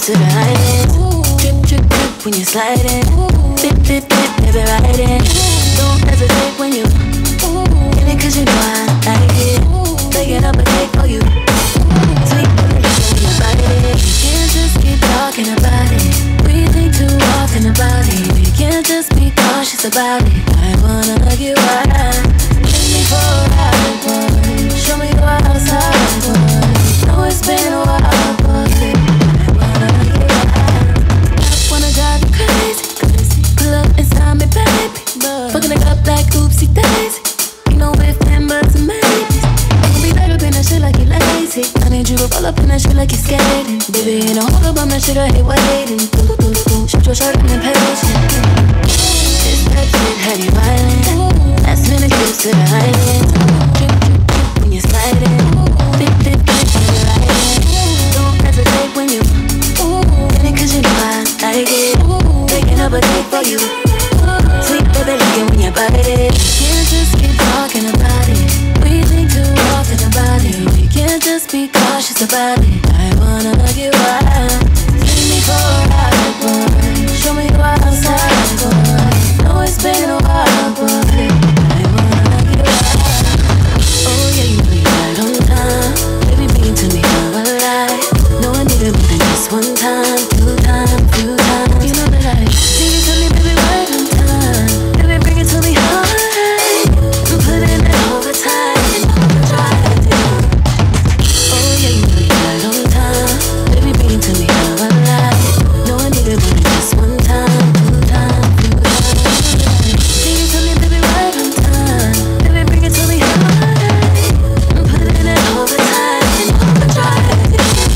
to the island. Drip, drip, drip when you're sliding. Dip, dip, dip, baby, ride it. Don't hesitate when you get it, cause you know I like it. Take it up and take for you. Sweet, baby, when you bite it. We can't just keep talking about it. We think too often about it. We can't just be cautious about it. I wanna get wild. Take me for a ride, boy. Show me the wild side, boy. Know it's been a while, but I wanna get wild. I wanna drive you crazy, crazy. Pull up inside me, baby. Fucking it up like oopsie daisy. You know if and buts and maybes. Don't be back up in that shit like you lazy. I need you to fall up in that shit like you skating. Baby, ain't no hold up on that shit, I hate waiting. Shoot your shirt and impatient. This that shit had you violent. Last minute trips to the island. Drip, drip, drip when you're sliding. Dip, dip, dip when you're riding. Don't hesitate when you get it, cause you know I like it. Taking up a date for you. Sweet baby, like it when you bite it. We can't just keep talking about it. We think too often about it. We can't just be cautious about it. I wanna get wild. Take me for a ride, boy. Show me the wild side, boy. Know it's been a while, boy. I wanna get wild. Oh yeah, you know you're right on time. Baby, bring it to me how I like. No, I need it more than just one time, two times, few times. You know that I think you tell me, baby, right on time. Baby, bring it to me how I like. I'm putting it overtime and overdrive. Oh yeah, you know you're right on time. Baby, bring it to me how I like. No, I need it more than just one time, two times, few times. Think you tell me, baby, right on time. Baby, bring it to me how I like. I'm putting it overtime and overdrive.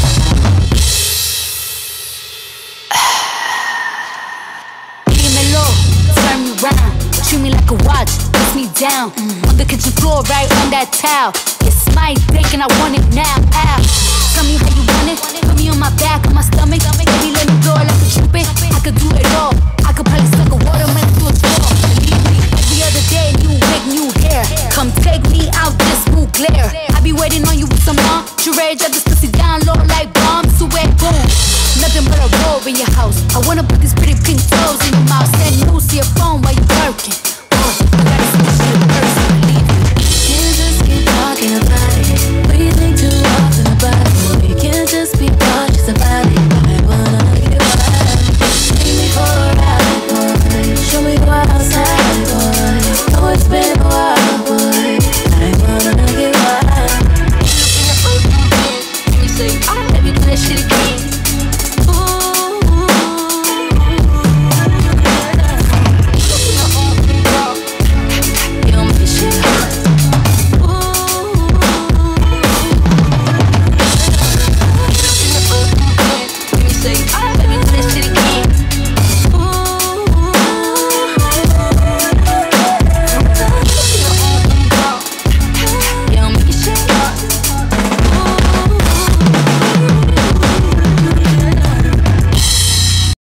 Dímelo, turn me round. Treat me like a watch, press me down. On the kitchen floor, right on that towel. It's my dick and I want it now. Ow. Tell me how you want it. Put me on my back, on my stomach. Baby, let me blow it like a trumpet. I could do it all. I could probably suck a watermelon through a straw. Believe me, every other day, new wig, new hair. Come take me out this new glare. I be waiting on you with some lingerie. Drop this pussy down low like bombs. So wet, boom. Nothing but a robe in your house. I wanna put these pretty pink toes in your mouth. Send news to your phone while you working. I gotta see this shit in person, believe me. Can't just keep talking about it. We think too often about it. We can't just be cautious about it.